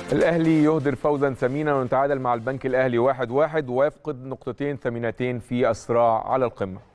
الأهلي يهدر فوزا ثمينا ويتعادل مع البنك الأهلي 1-1 ويفقد نقطتين ثمينتين في الصراع على القمة.